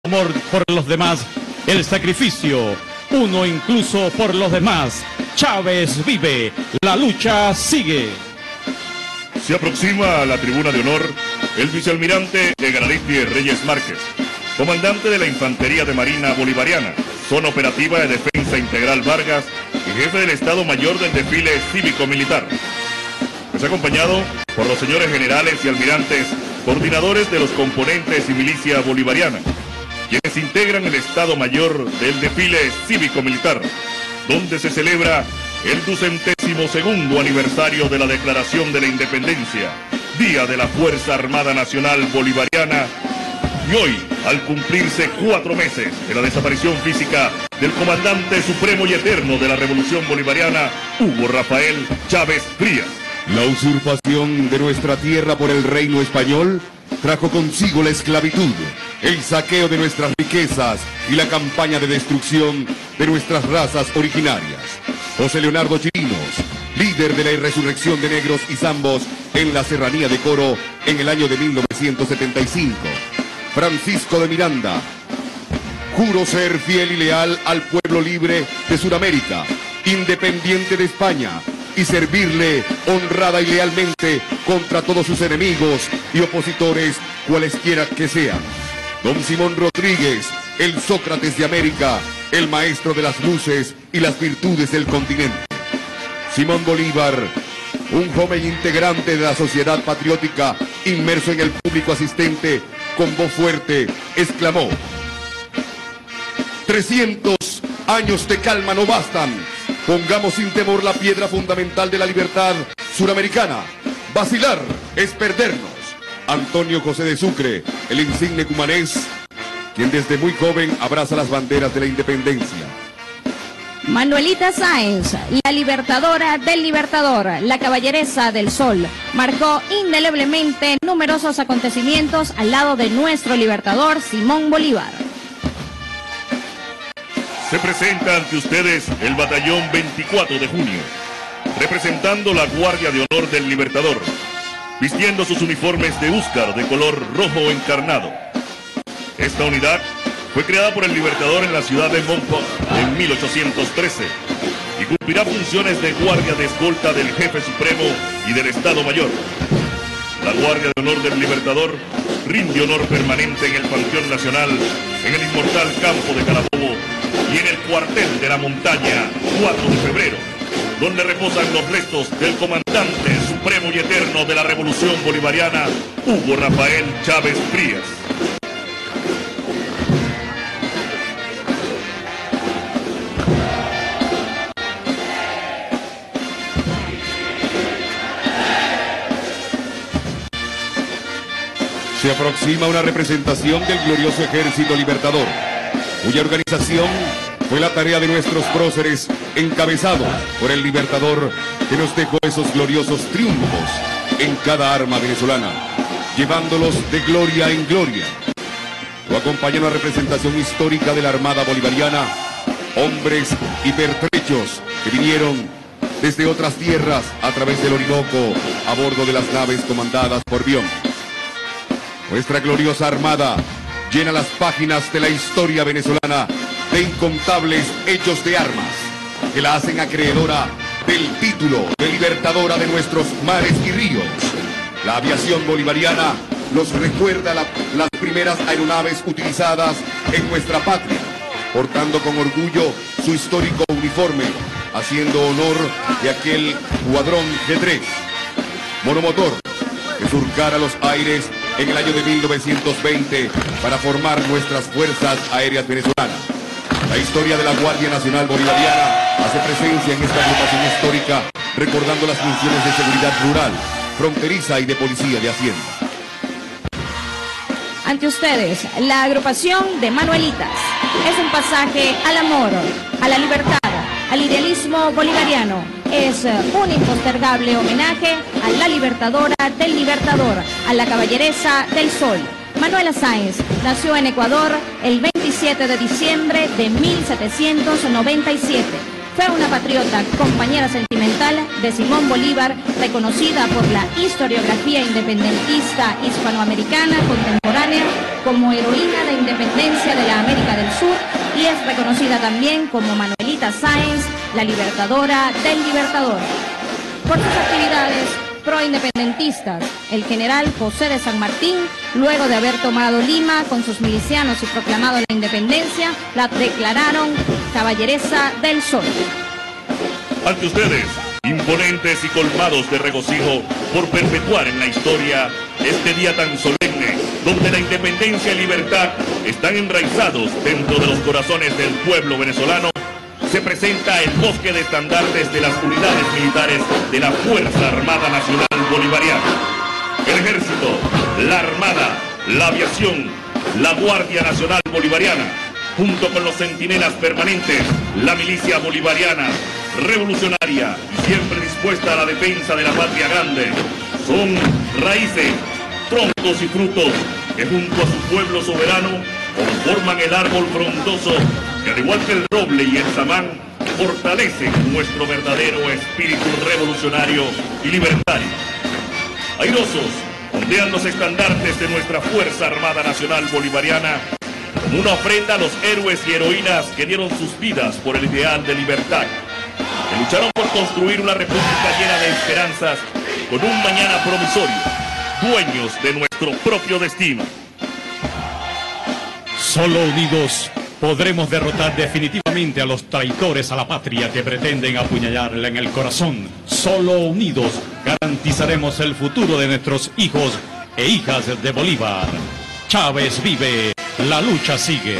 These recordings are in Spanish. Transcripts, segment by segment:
amor por los demás, el sacrificio, uno incluso por los demás. Chávez vive, la lucha sigue. Se aproxima a la tribuna de honor el vicealmirante Egararisti Reyes Márquez, comandante de la Infantería de Marina Bolivariana, Zona Operativa de Defensa Integral Vargas y jefe del Estado Mayor del Desfile Cívico-Militar. Es acompañado por los señores generales y almirantes, coordinadores de los componentes y milicia bolivariana, quienes integran el Estado Mayor del Desfile Cívico-Militar, donde se celebra el 202º aniversario de la Declaración de la Independencia, Día de la Fuerza Armada Nacional Bolivariana, y hoy, al cumplirse 4 meses de la desaparición física del comandante supremo y eterno de la Revolución Bolivariana, Hugo Rafael Chávez Frías. La usurpación de nuestra tierra por el reino español trajo consigo la esclavitud, el saqueo de nuestras riquezas y la campaña de destrucción de nuestras razas originarias. José Leonardo Chirinos, líder de la resurrección de negros y zambos en la serranía de Coro en el año de 1975. Francisco de Miranda, juro ser fiel y leal al pueblo libre de Sudamérica, independiente de España, y servirle honrada y lealmente contra todos sus enemigos y opositores, cualesquiera que sean. Don Simón Rodríguez, el Sócrates de América, el maestro de las luces y las virtudes del continente. Simón Bolívar, un joven integrante de la sociedad patriótica, inmerso en el público asistente, con voz fuerte, exclamó: 300 años de calma no bastan. Pongamos sin temor la piedra fundamental de la libertad suramericana. Vacilar es perdernos. Antonio José de Sucre, el insigne cumanés, quien desde muy joven abraza las banderas de la independencia. Manuelita Sáenz, la libertadora del Libertador, la caballeresa del Sol, marcó indeleblemente numerosos acontecimientos al lado de nuestro libertador Simón Bolívar. Se presenta ante ustedes el batallón 24 de junio, representando la Guardia de Honor del Libertador, vistiendo sus uniformes de húscar de color rojo encarnado. Esta unidad fue creada por el Libertador en la ciudad de Montport en 1813 y cumplirá funciones de guardia de escolta del Jefe Supremo y del Estado Mayor. La Guardia de Honor del Libertador rinde honor permanente en el Panteón Nacional, en el inmortal campo de Carabobo y en el cuartel de la montaña 4 de febrero, donde reposan los restos del comandante supremo y eterno de la Revolución Bolivariana, Hugo Rafael Chávez Frías. Se aproxima una representación del glorioso Ejército Libertador, cuya organización fue la tarea de nuestros próceres, encabezados por el Libertador, que nos dejó esos gloriosos triunfos en cada arma venezolana, llevándolos de gloria en gloria. Lo acompaña una representación histórica de la Armada Bolivariana, hombres y pertrechos que vinieron desde otras tierras a través del Orinoco a bordo de las naves comandadas por Bion. Nuestra gloriosa Armada llena las páginas de la historia venezolana de incontables hechos de armas que la hacen acreedora del título de libertadora de nuestros mares y ríos. La aviación bolivariana nos recuerda las primeras aeronaves utilizadas en nuestra patria, portando con orgullo su histórico uniforme, haciendo honor de aquel cuadrón G3 monomotor que surcara los aires en el año de 1920 para formar nuestras fuerzas aéreas venezolanas. La historia de la Guardia Nacional Bolivariana hace presencia en esta agrupación histórica, recordando las funciones de seguridad rural, fronteriza y de policía de Hacienda. Ante ustedes, la agrupación de Manuelitas es un pasaje al amor, a la libertad, al idealismo bolivariano. Es un impostergable homenaje a la libertadora del Libertador, a la caballeresa del Sol. Manuela Sáenz nació en Ecuador el 27 de diciembre de 1797. Fue una patriota, compañera sentimental de Simón Bolívar, reconocida por la historiografía independentista hispanoamericana contemporánea como heroína de independencia de la Sur y es reconocida también como Manuelita Sáenz, la libertadora del Libertador. Por sus actividades proindependentistas, el general José de San Martín, luego de haber tomado Lima con sus milicianos y proclamado la independencia, la declararon Caballeresa del Sol. Ante ustedes, imponentes y colmados de regocijo por perpetuar en la historia este día tan solemne, donde la independencia y libertad están enraizados dentro de los corazones del pueblo venezolano, se presenta el bosque de estandartes de las unidades militares de la Fuerza Armada Nacional Bolivariana. El Ejército, la Armada, la Aviación, la Guardia Nacional Bolivariana, junto con los centinelas permanentes, la milicia bolivariana, revolucionaria y siempre dispuesta a la defensa de la patria grande, son raíces, troncos y frutos que junto a su pueblo soberano conforman el árbol frondoso que, al igual que el roble y el samán, fortalecen nuestro verdadero espíritu revolucionario y libertario. Airosos ondean los estandartes de nuestra Fuerza Armada Nacional Bolivariana como una ofrenda a los héroes y heroínas que dieron sus vidas por el ideal de libertad, que lucharon por construir una república llena de esperanzas con un mañana promisorio, dueños de nuestro propio destino. Solo unidos podremos derrotar definitivamente a los traidores a la patria que pretenden apuñalarla en el corazón. Solo unidos garantizaremos el futuro de nuestros hijos e hijas de Bolívar. Chávez vive, la lucha sigue.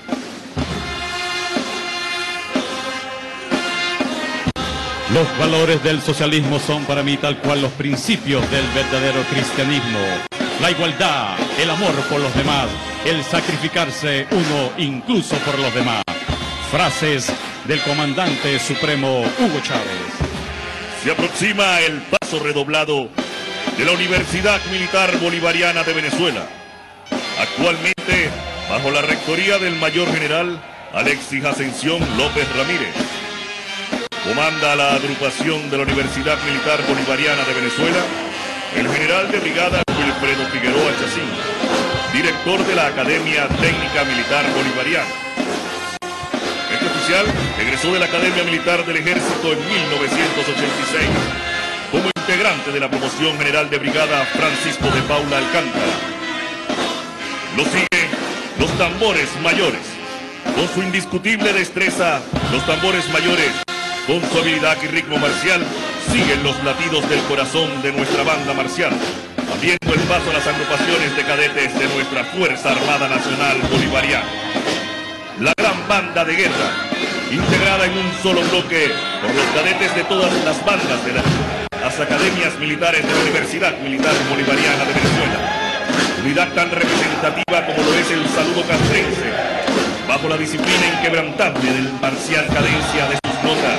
Los valores del socialismo son para mí tal cual los principios del verdadero cristianismo. La igualdad, el amor por los demás, el sacrificarse uno incluso por los demás. Frases del comandante supremo Hugo Chávez. Se aproxima el paso redoblado de la Universidad Militar Bolivariana de Venezuela, actualmente bajo la rectoría del Mayor General Alexis Ascensión López Ramírez. Comanda la agrupación de la Universidad Militar Bolivariana de Venezuela el general de brigada Wilfredo Figueroa Chacín, director de la Academia Técnica Militar Bolivariana. Este oficial egresó de la Academia Militar del Ejército en 1986 como integrante de la promoción general de brigada Francisco de Paula Alcántara. Lo sigue los tambores mayores. Con su indiscutible destreza, los tambores mayores, con su habilidad y ritmo marcial, siguen los latidos del corazón de nuestra banda marcial, abriendo el paso a las agrupaciones de cadetes de nuestra Fuerza Armada Nacional Bolivariana. La gran banda de guerra, integrada en un solo bloque por los cadetes de todas las bandas de las academias militares de la Universidad Militar Bolivariana de Venezuela. Unidad tan representativa como lo es el saludo castrense, bajo la disciplina inquebrantable del marcial cadencia de sus notas.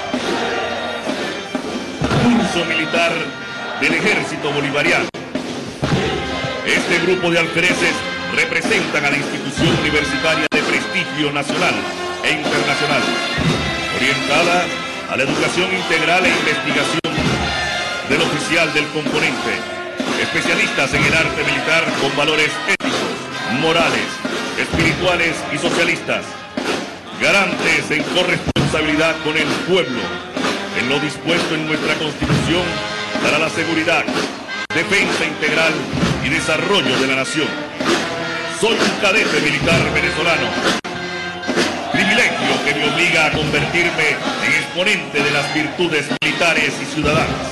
Curso militar del Ejército Bolivariano. Este grupo de alfereces representan a la institución universitaria de prestigio nacional e internacional, orientada a la educación integral e investigación del oficial del componente, especialistas en el arte militar con valores éticos, morales, espirituales y socialistas, garantes en corresponsabilidad con el pueblo, en lo dispuesto en nuestra Constitución para la seguridad, defensa integral y desarrollo de la nación. Soy un cadete militar venezolano, privilegio que me obliga a convertirme en exponente de las virtudes militares y ciudadanas.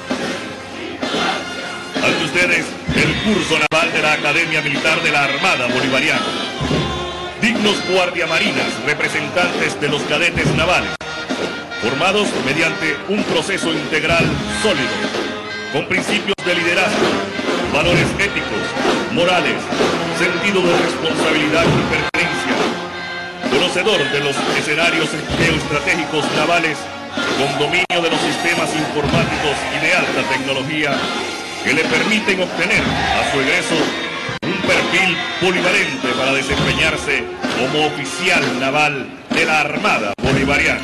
Ante ustedes, el curso naval de la Academia Militar de la Armada Bolivariana. Dignos guardiamarinas, representantes de los cadetes navales, formados mediante un proceso integral sólido, con principios de liderazgo, valores éticos, morales, sentido de responsabilidad y pertenencia, conocedor de los escenarios geoestratégicos navales, con dominio de los sistemas informáticos y de alta tecnología, que le permiten obtener a su egreso un perfil polivalente para desempeñarse como oficial naval de la Armada Bolivariana.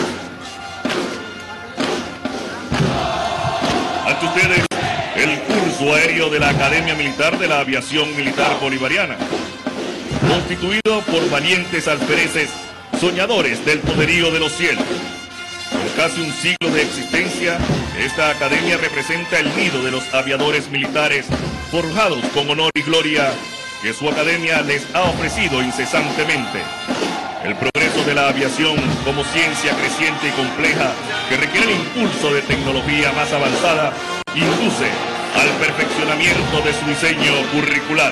Ante ustedes, el curso aéreo de la Academia Militar de la Aviación Militar Bolivariana. constituido por valientes alfereces, soñadores del poderío de los cielos. Por casi un siglo de existencia, esta academia representa el nido de los aviadores militares, forjados con honor y gloria, que su academia les ha ofrecido incesantemente. El progreso de la aviación como ciencia creciente y compleja, que requiere el impulso de tecnología más avanzada, induce al perfeccionamiento de su diseño curricular.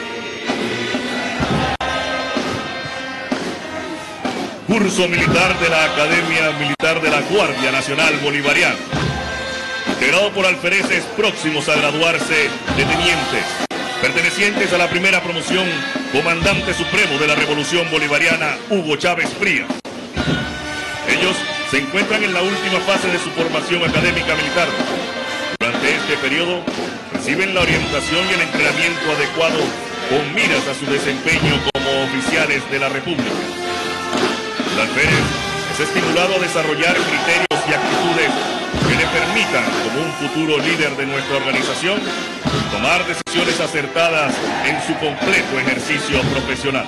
Curso militar de la Academia Militar de la Guardia Nacional Bolivariana, integrado por alfereces próximos a graduarse de tenientes, pertenecientes a la primera promoción, comandante supremo de la Revolución Bolivariana, Hugo Chávez Frías. Ellos se encuentran en la última fase de su formación académica militar. Durante este periodo, reciben la orientación y el entrenamiento adecuado con miras a su desempeño como oficiales de la República. El alférez es estimulado a desarrollar criterios y actitudes que le permitan, como un futuro líder de nuestra organización, tomar decisiones acertadas en su completo ejercicio profesional.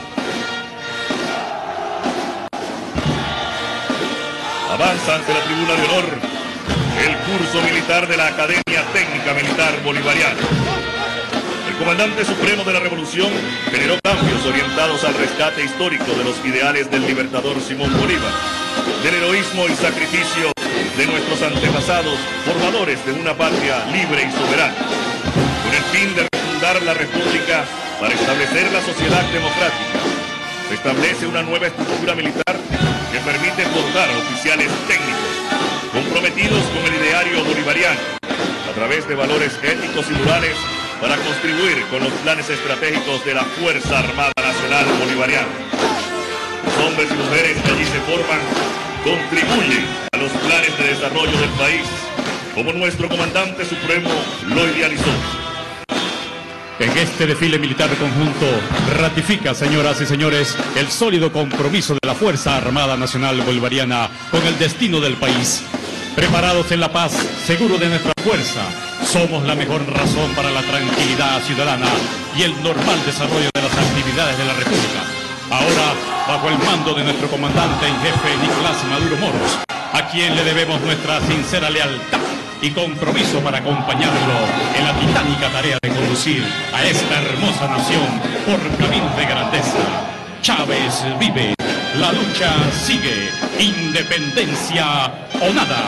Avanza ante la tribuna de honor el curso militar de la Academia Técnica Militar Bolivariana. El comandante supremo de la Revolución generó cambios orientados al rescate histórico de los ideales del libertador Simón Bolívar, del heroísmo y sacrificio de nuestros antepasados, formadores de una patria libre y soberana, con el fin de refundar la República para establecer la sociedad democrática. Se establece una nueva estructura militar que permite formar oficiales técnicos comprometidos con el ideario bolivariano a través de valores éticos y morales para contribuir con los planes estratégicos de la Fuerza Armada Nacional Bolivariana. Los hombres y mujeres que allí se forman contribuyen a los planes de desarrollo del país, como nuestro comandante supremo lo idealizó. En este desfile militar conjunto ratifica, señoras y señores, el sólido compromiso de la Fuerza Armada Nacional Bolivariana con el destino del país. Preparados en la paz, seguros de nuestra fuerza, somos la mejor razón para la tranquilidad ciudadana y el normal desarrollo de las actividades de la República. Ahora, bajo el mando de nuestro comandante en jefe Nicolás Maduro Moros, a quien le debemos nuestra sincera lealtad y compromiso para acompañarlo en la titánica tarea de conducir a esta hermosa nación por caminos de grandeza. Chávez vive, la lucha sigue, independencia o nada.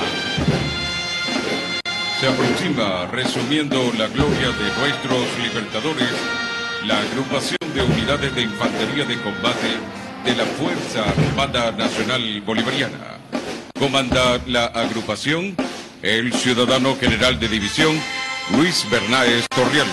Se aproxima, resumiendo la gloria de nuestros libertadores, la agrupación de unidades de infantería de combate de la Fuerza Armada Nacional Bolivariana. Comanda la agrupación el ciudadano general de división Luis Bernáez Torrial.